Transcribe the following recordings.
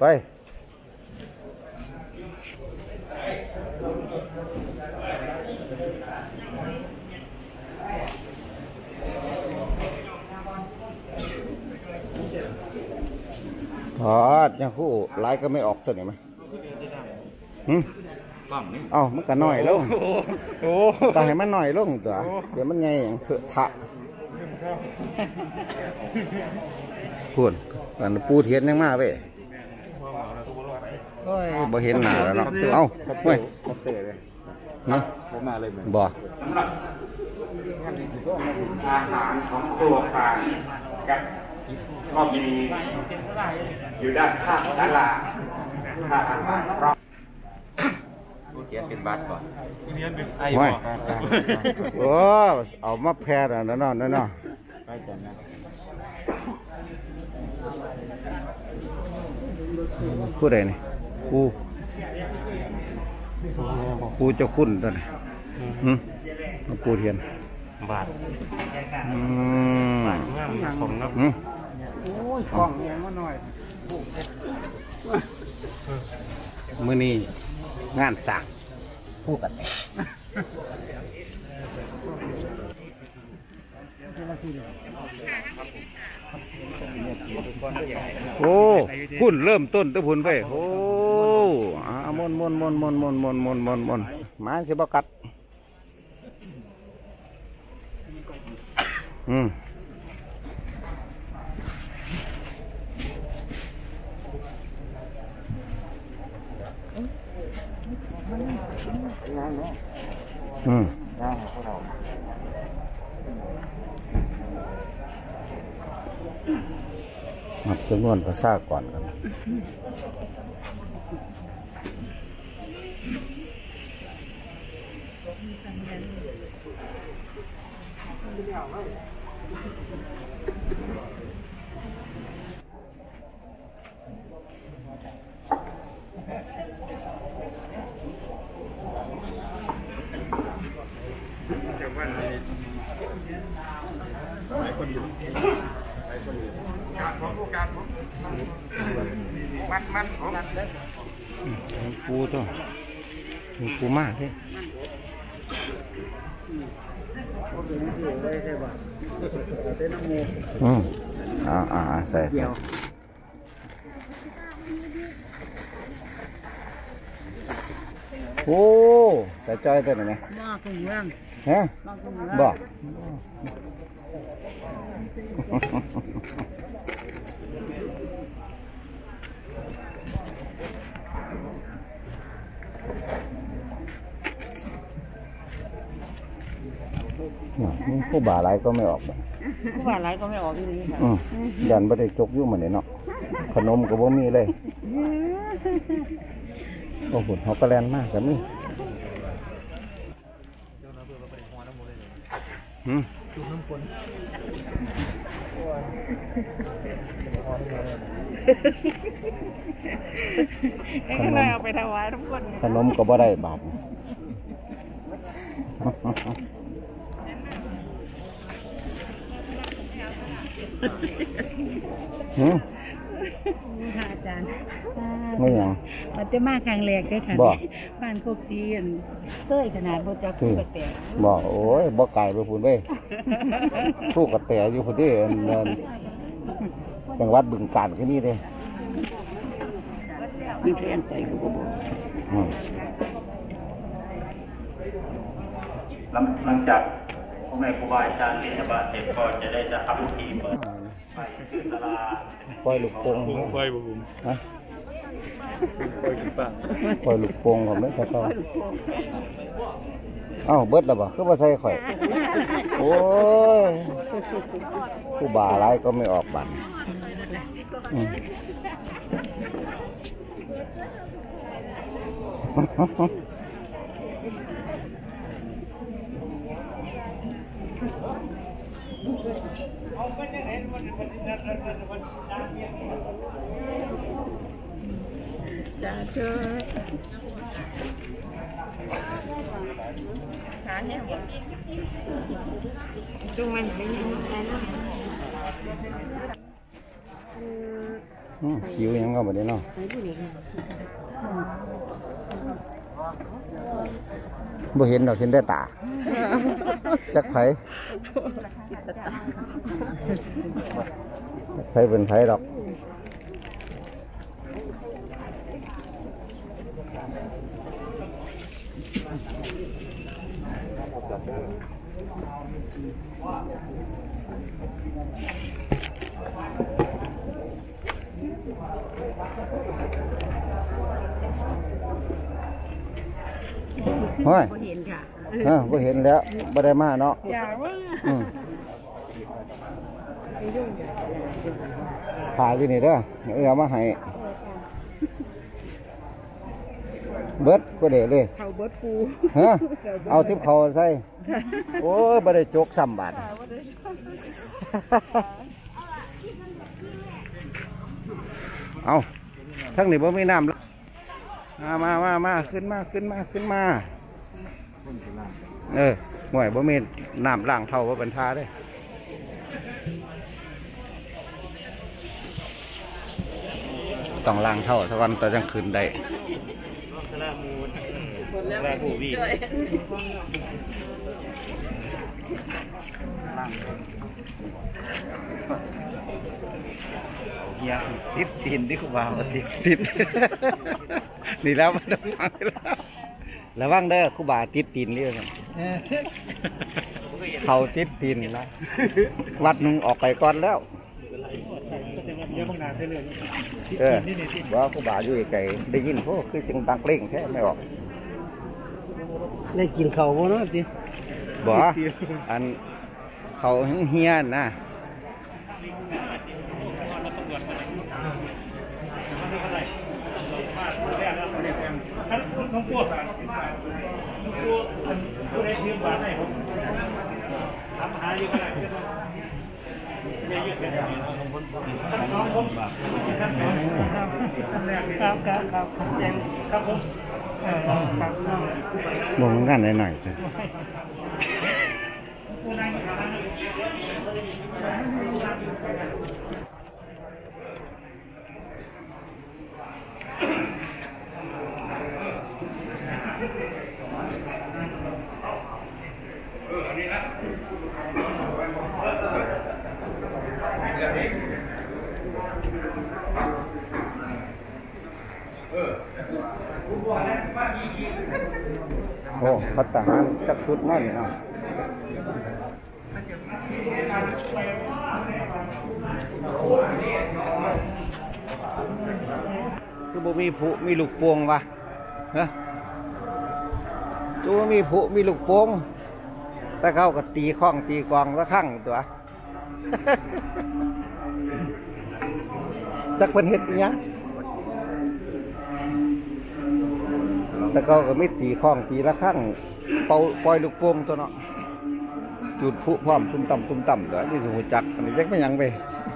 ไปยังคู่ไล่ก็ไม่ออกตัวไหนมั้ยเอ้ามันก็หน่อยลงแต่ให้มันหน่อยลงตัวเดี๋ยวมันไงอย่างเถอะทะพูดกันปูเทียนยังมาเว้ยบ่เห็นหน้าแล้วเนาะเอ้าเว้ยนะบ่อาหารของตัวพานกับก็มีอยู่ด้านข้างศาลาข้างอาหารพร้อมเทียนเป็นบัตรก่อนเทียนเป็นไอ้บ่โอ้เอามาแพร่แล้วเนาะเนาะไปกันนะผู้ใดนี่ผู้เจ้าคุณตัวนี้ปูเทียนบาทของครับโอ้ยของเงี้ยมาหน่อยมื้อนี้งานสั่งผู้กันโอ้คุณเริ่มต้นตะพุนไปโอ้มนมาสิบกัดนับจำนวนภาษาก่อนกันมันของปูตัวปูมากเลยใส่โอ้แต่จอยตัวไหนเนี่ยบ้าคุณเมืองฮะบ้าผู้บ่าไรก็ไม่ออกผู้บ่าไรก็ไม่ออกที่นี่ค่ะยันไม่ได้จกยุ่งเหมือนเนาะขนมก็บ่มีเลยโอ้โหเขาก็แลนมากแบบนี้ก็เลยเอาไปถวายทุกคนขนมก็บ่ได้บาทอาจารย์ไม่ยังมันจะมาครั้งแรกได้ค่ะบ้านโคกซีนเต้ยขนาดโบจักคู่กระแตบอกโอ้ยบอกไก่ไปพูนไปคู่กระแตอยู่พอดีจังหวัดบึงกาฬแค่นี้เลยมีแฟนไปก็บอกหลังจากพ่อแม่ครูบาอาจารย์บิณฑบาตเสร็จก็จะได้จะทำพิธีเปิดไปที่ศาลาปล่อยลูกโป่งปล่อยบุ๋มฮะปล่อยป่ะปล่อยลูกโป่งผมไม่ใช่เขาเอ้าเบิดแล้วบ่คือมาใส่ข่อยโอ้ยผู้บ่าไรก็ไม่ออกบัตรจ้าเจ้าขาเนี่ยตรงมันไม่ยังใช่ไหมคิวยังก็แบบนี้เนาะบ่เห็นดอกเห็นได้ตาจักไผเป็นไผดอกเฮ้ยบ่เห็นค่ะบ่เห็นแล้วบ่ได้มาเนาะอย่าว่าถ่ายอยู่นี่เด้อเอามาให้เบิดก็เด็เลยเขาเบิดปูฮะเอาทิพเขาใส่โอ้ยบ่ได้จกซ้ำบาทเอาทั้งนี้บ่มีน้ำแล้วมาขึ้นมาห่วยบ่มีน้ำล้างเท่าว่าเป็นท่าได้ต้องล้างเท่าสักวันต่อจังคืนได้ติดตีนที่คุณวางติดนี่แล้วมันต้องฟังแล้วว่างเด้อคุณบาติดตีนเรื่องเขาติดตีนแล้ววัดนึงออกไปก่อนแล้วว่าคุณบาอยู่ไกลได้ยินพวกคือจึงบังเล่งแค่ไม่ออกได้กินเขาบ่เนาะสิบ่อันเขาเฮี้ยนนะน้องพวกผู้ได้ชื่อบาทให้ผมทำหาอยู่ก็ได้ครับผมมองกันหน่อยสิโอ้พัดต่างนั้นจับชุดนั่นเนาะคือบ่มีผู้มีลูกปวงวะฮะตัวมีผู้มีลูกปวงแต่เขาก็ตีข้องตีกองละข้างตัวจักเป็นเห็ดอีหยังแต่เขาก็ไม่ตีข้องตีละข้างปล่อยลูกโป่งตัวเนาะจุดผู้พร้อมตุ้มต่ำตัวที่สูงจักอันนี้จักไม่ยังไป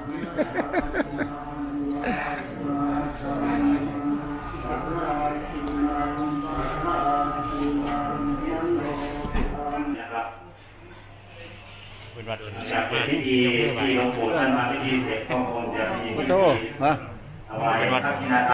เป็นพิธีที่หลวงปู่ท่านมาพิธีเสร็จก็คงจะมีพิธีฮะถวายพระพิณ